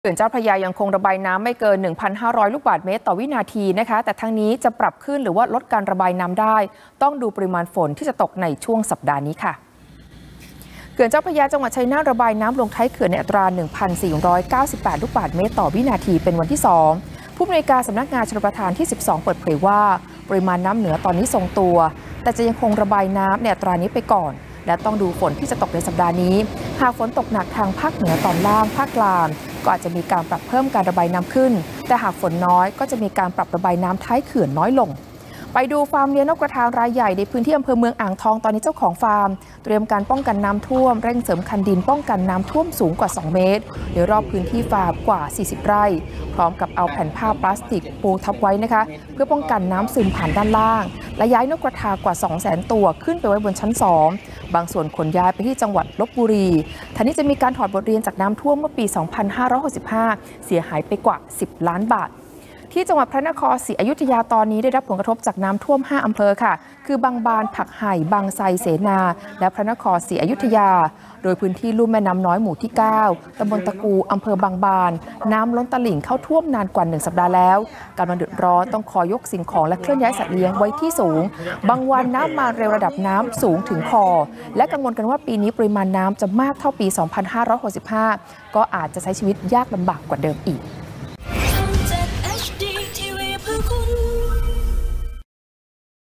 เขื่อนเจ้าพระยายังคงระบายน้ำไม่เกิน 1,500 ลูกบาศก์เมตรต่อวินาทีนะคะแต่ทั้งนี้จะปรับขึ้นหรือว่าลดการระบายน้ำได้ต้องดูปริมาณฝนที่จะตกในช่วงสัปดาห์นี้ค่ะเขื่อนเจ้าพระยาจังหวัดชัยนาทระบายน้ำลงท้ายเขื่อนในอัตรา 1,498 ลูกบาศก์เมตรต่อวินาทีเป็นวันที่ 2ผู้อำนวยการสำนักงานชลประทานที่ 12 เปิดเผยว่าปริมาณน้ำเหนือตอนนี้ทรงตัวแต่จะยังคงระบายน้ำในอัตรานี้ไปก่อนและต้องดูฝนที่จะตกในสัปดาห์นี้หากฝนตกหนักทางภาคเหนือตอนล่างภาคกลางก็อาจจะมีการปรับเพิ่มการระบายน้ำขึ้นแต่หากฝนน้อยก็จะมีการปรับระบายน้ำท้ายเขื่อนน้อยลงไปดูฟาร์มเลี้ยงนกกระทารายใหญ่ในพื้นที่อำเภอเมืองอ่างทองตอนนี้เจ้าของฟาร์มเตรียมการป้องกันน้ำท่วมเร่งเสริมคันดินป้องกันน้ำท่วมสูงกว่า2 เมตรโดยรอบพื้นที่ฟาร์มกว่า 40 ไร่พร้อมกับเอาแผ่นผ้าพลาสติกปูทับไว้นะคะเพื่อป้องกันน้ำซึมผ่านด้านล่างและย้ายนกกระทากว่า 200,000 ตัวขึ้นไปไว้บนชั้น 2บางส่วนขนย้ายไปที่จังหวัดลพบุรีทั้งนี้จะมีการถอดบทเรียนจากน้ำท่วมเมื่อปี 2565 เสียหายไปกว่า 10 ล้านบาทที่จังหวัดพระนครศรีอยุธยาตอนนี้ได้รับผลกระทบจากน้ำท่วม 5 อำเภอค่ะคือบางบานผักไห่บางไทรเสนาและพระนครศรีอยุธยาโดยพื้นที่ลุ่มแม่น้ำน้อยหมู่ที่ 9 ตำบลตะกูอำเภอบางบานน้ำล้นตลิ่งเข้าท่วมนานกว่า1 สัปดาห์แล้วการเดือดร้อนต้องคอยยกสิ่งของและเคลื่อนย้ายสัตว์เลี้ยงไว้ที่สูงบางวันน้ำมาเร็วระดับน้ำสูงถึงคอและกังวลกันว่าปีนี้ปริมาณน้ำจะมากเท่าปี 2565 ก็อาจจะใช้ชีวิตยากลำบากกว่าเดิมอีก